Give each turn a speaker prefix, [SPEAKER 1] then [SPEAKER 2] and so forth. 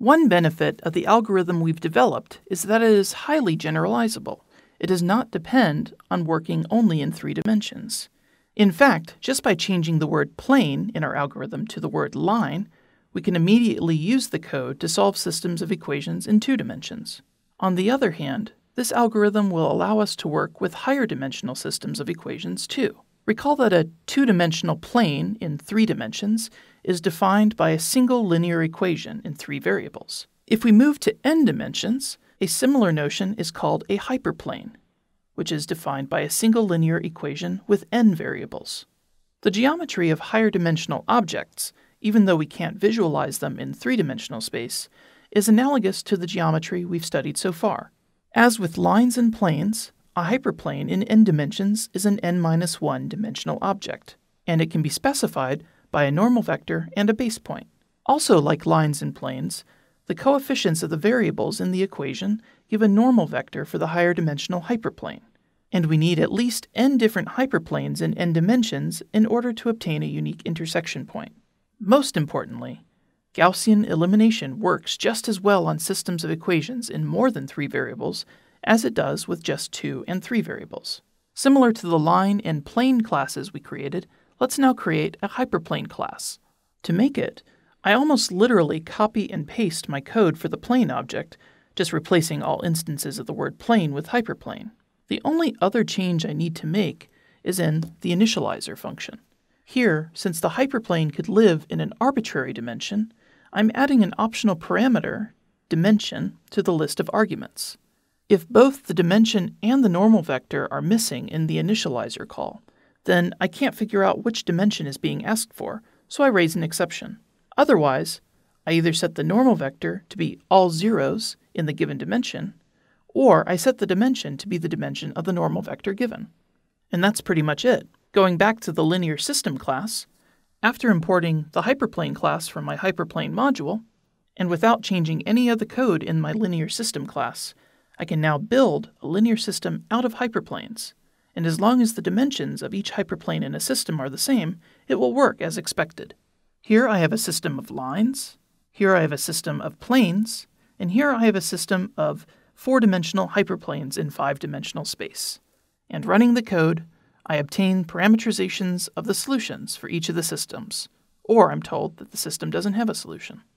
[SPEAKER 1] One benefit of the algorithm we've developed is that it is highly generalizable. It does not depend on working only in 3 dimensions. In fact, just by changing the word plane in our algorithm to the word line, we can immediately use the code to solve systems of equations in 2 dimensions. On the other hand, this algorithm will allow us to work with higher dimensional systems of equations too. Recall that a 2-dimensional plane in 3 dimensions is defined by a single linear equation in 3 variables. If we move to n dimensions, a similar notion is called a hyperplane, which is defined by a single linear equation with n variables. The geometry of higher dimensional objects, even though we can't visualize them in 3-dimensional space, is analogous to the geometry we've studied so far. As with lines and planes, a hyperplane in n dimensions is an n-1 dimensional object, and it can be specified by a normal vector and a base point. Also, like lines and planes, the coefficients of the variables in the equation give a normal vector for the higher dimensional hyperplane, and we need at least n different hyperplanes in n dimensions in order to obtain a unique intersection point. Most importantly, Gaussian elimination works just as well on systems of equations in more than 3 variables as it does with just 2 and 3 variables. Similar to the line and plane classes we created, let's now create a hyperplane class. To make it, I almost literally copy and paste my code for the plane object, just replacing all instances of the word plane with hyperplane. The only other change I need to make is in the initializer function. Here, since the hyperplane could live in an arbitrary dimension, I'm adding an optional parameter, dimension, to the list of arguments. If both the dimension and the normal vector are missing in the initializer call, then I can't figure out which dimension is being asked for, so I raise an exception. Otherwise, I either set the normal vector to be all zeros in the given dimension, or I set the dimension to be the dimension of the normal vector given. And that's pretty much it. Going back to the linear system class, after importing the hyperplane class from my hyperplane module, and without changing any of the code in my linear system class, I can now build a linear system out of hyperplanes, and as long as the dimensions of each hyperplane in a system are the same, it will work as expected. Here I have a system of lines, here I have a system of planes, and here I have a system of 4-dimensional hyperplanes in 5-dimensional space. And running the code, I obtain parameterizations of the solutions for each of the systems, or I'm told that the system doesn't have a solution.